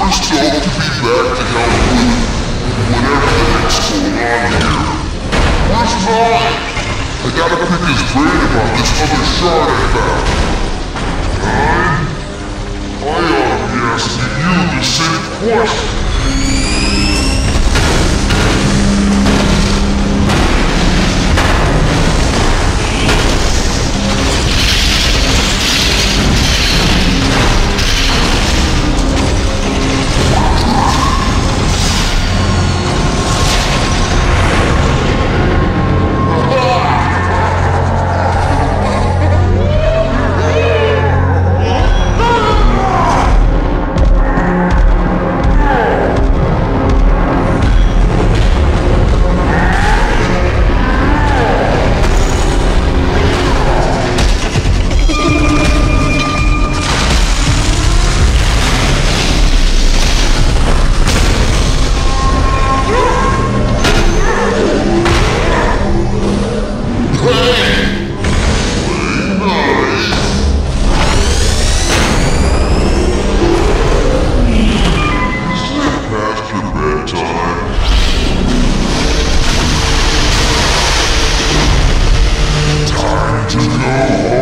stoked to be back to help with whatever the heck's going on here. Where's mine? I gotta pick his brain about this other shard I found. Nine? I ought to be asking you the same question.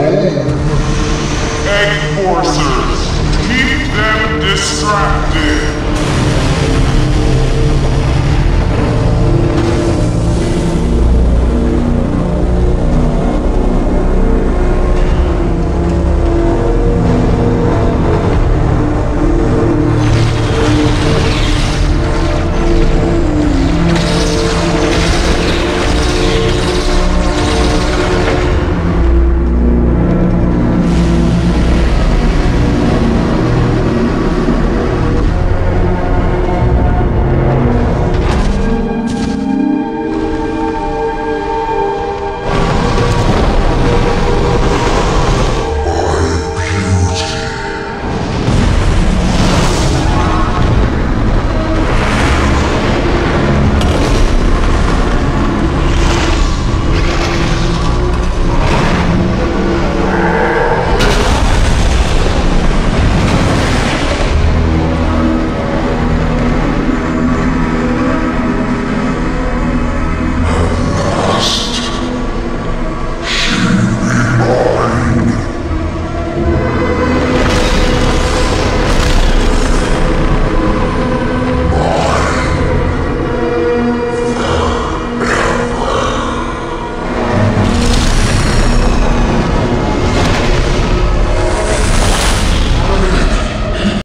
Egg Forcers, keep them distracted.